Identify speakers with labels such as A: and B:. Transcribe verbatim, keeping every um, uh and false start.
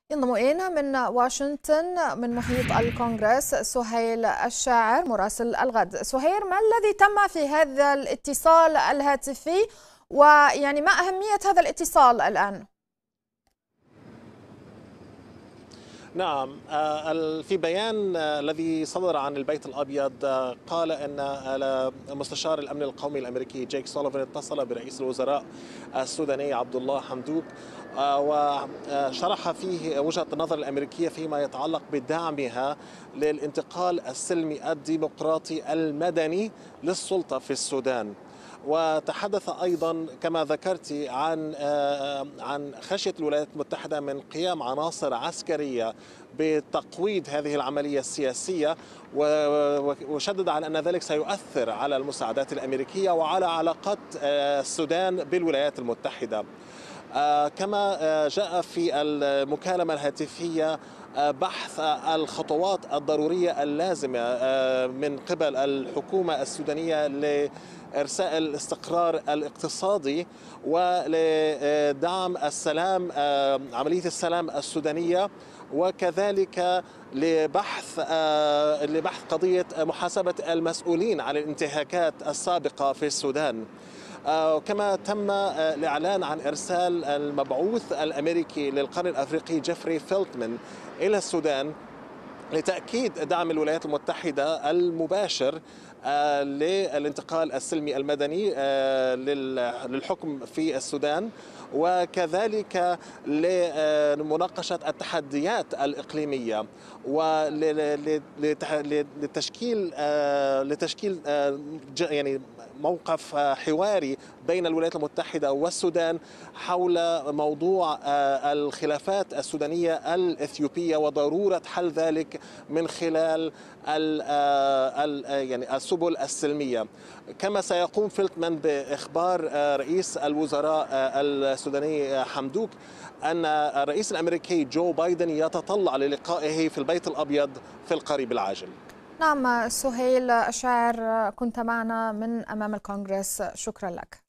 A: ينضم إلينا من واشنطن من محيط الكونغرس سهيل الشاعر مراسل الغد. سهير، ما الذي تم في هذا الاتصال الهاتفي، ويعني ما أهمية هذا الاتصال الآن؟
B: نعم، في بيان الذي صدر عن البيت الأبيض قال أن مستشار الأمن القومي الأمريكي جيك سوليفان اتصل برئيس الوزراء السوداني عبد الله حمدوك وشرح فيه وجهة النظر الأمريكية فيما يتعلق بدعمها للانتقال السلمي الديمقراطي المدني للسلطة في السودان. وتحدث أيضا كما ذكرت عن عن خشية الولايات المتحدة من قيام عناصر عسكرية بتقويض هذه العملية السياسية، وشدد على أن ذلك سيؤثر على المساعدات الأمريكية وعلى علاقات السودان بالولايات المتحدة. كما جاء في المكالمة الهاتفية بحث الخطوات الضرورية اللازمة من قبل الحكومة السودانية لإرساء الاستقرار الاقتصادي ولدعم السلام، عملية السلام السودانية، وكذلك لبحث لبحث قضية محاسبة المسؤولين عن الانتهاكات السابقة في السودان. كما تم الإعلان عن إرسال المبعوث الأمريكي للقرن الأفريقي جيفري فيلتمان إلى السودان لتأكيد دعم الولايات المتحدة المباشر للانتقال السلمي المدني للحكم في السودان، وكذلك لمناقشة التحديات الإقليمية ولتشكيل لتشكيل يعني موقف حواري بين الولايات المتحدة والسودان حول موضوع الخلافات السودانية الإثيوبية وضرورة حل ذلك من خلال يعني السبل السلمية. كما سيقوم فيلتمان بإخبار رئيس الوزراء السوداني حمدوك أن الرئيس الأمريكي جو بايدن يتطلع للقائه في البيت الأبيض في القريب العاجل.
A: نعم، سهيل الشاعر كنت معنا من أمام الكونغرس، شكرا لك.